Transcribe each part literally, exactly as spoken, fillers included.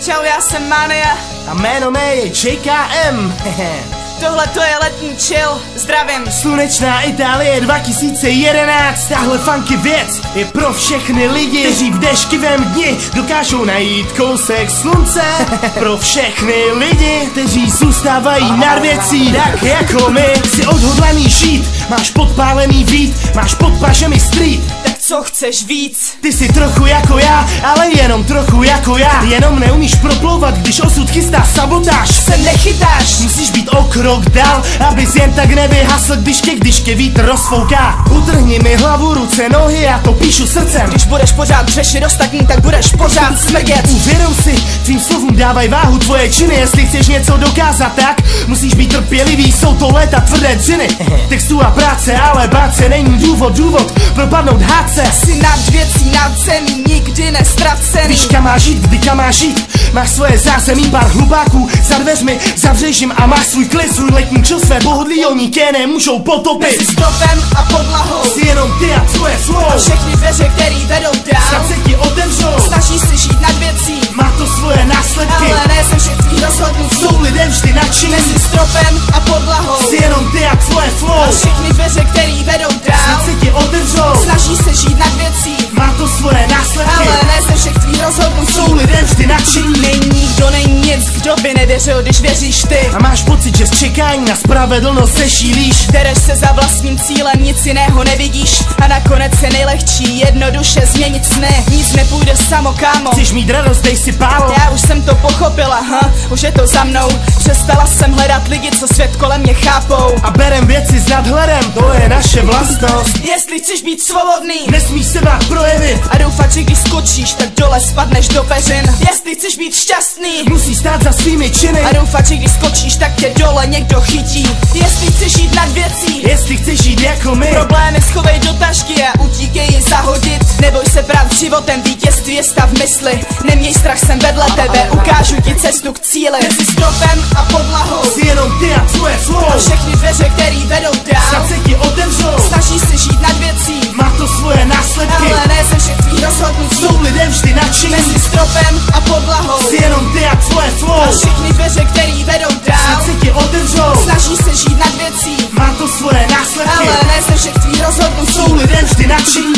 Čau, já jsem Mania. A jméno mé je J K M. Tohle to je letní chill, zdravím. Slunečná Itálie dva tisíce jedenáct. Tahle funky věc je pro všechny lidi, kteří v deštivém dni dokážou najít kousek slunce. Pro všechny lidi, kteří zůstávají na věcí, tak jako my. Jsi odhodlaný žít, máš podpálený vít, máš pod pažemi street. Tak co chceš víc? Ty jsi trochu jako já, ale jenom trochu jako já. Jenom neumíš proplouvat, když osud chystá sabotáž. Se nechytáš, musíš být o krok dál, abys jen tak nevyhasl, když tě, když tě vítr rozfouká. Utrhni mi hlavu, ruce, nohy, já to píšu srdcem. Když budeš pořád řešit ostatní, tak budeš pořád smrdět. Uvědom si, tvým slovům dávaj váhu tvoje činy. Jestli chceš něco dokázat, tak musíš být trpělivý, jsou to léta tvrdé dřiny. Textu a práce, ale bát se není důvod, důvod propadnout hádce. Jsi nad věcí, nad zemí, nikdy nestracený. Víš kam máš žít, kdy kam máš žít. Máš svoje zázemí, pár hlubáků za dveřmi, zavřeš jim a máš svůj klid, svůj letní čil, své pohodlí oni tě nemůžou potopit. Mezi stropem a podlahou jsi jenom ty a tvoje flow. A všechny dveře, který vedou dál, snad se ti otevřou. Snažíš se žít nad věcí, má to svoje následky, ale ne ze všech tvých rozhodnutí. Jsou lidem vždy nadšení. Mezi stropem a podlahou jsi jenom ty a tvoje flow. A všechny dveře, který vedou dál, snad se ti otevřou. Snažíš se žít nad věcí, má to svoje následky, ale ne ze všech tvých rozhodnutí. Jsou lidem vždy nadšení. Není nikdo, není nic, kdo by nevěřil, když věříš ty. A máš pocit, že z čekání na spravedlnost se šílíš. Dereš se za vlastním cílem, nic jiného nevidíš. A nakonec je nejlehčí jednoduše změnit sny. Nic nepůjde samo, kámo. Chceš mít radost, dej si pálo. Já už jsem to pochopila, ha, už je to za mnou. Přestala jsem hledat lidi, co svět kolem mě chápou. A berem věci s nadhledem, to je naše vlastnost. Jestli chceš být svobodný, nesmíš se bát projevit. A doufat, že když skočíš, tak dole spadneš do peřin. Jestli chceš být šťastný, musíš stát za svými činy. A doufat, že když skočíš, tak tě dole někdo chytí. Jestli chceš jít nad věcí, jestli chceš jít jako my, problémy schovej do tašky a utíkej je zahodit. Neboj se brát životem, vítězství je stav mysli. Neměj strach, jsem vedle tebe, ukážu ti cestu k cíli. Mezi stropem a podlahou jsi jenom ty a tvoje flow. A všechny dveře, který vedou dál, snad se ti otevřou. Snažíš se žít nad věcí, má to svoje následky, ale ne ze všech tvých rozhodnutí. Jsou lidem vždy nadšení. Mezi stropem a podlahou jsi jenom ty a tvoje flow. A všechny dveře, který vedou dál, snad se ti otevřou. Snažíš se žít nad věcí, má to svoje následky, ale ne ze všech tvých rozhodnutí. Jsou lidem vždy nadšení.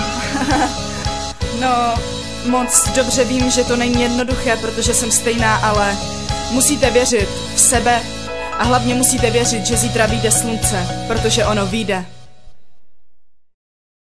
No, moc dobře vím, že to není jednoduché, protože jsem stejná, ale musíte věřit v sebe a hlavně musíte věřit, že zítra vyjde slunce, protože ono vyjde.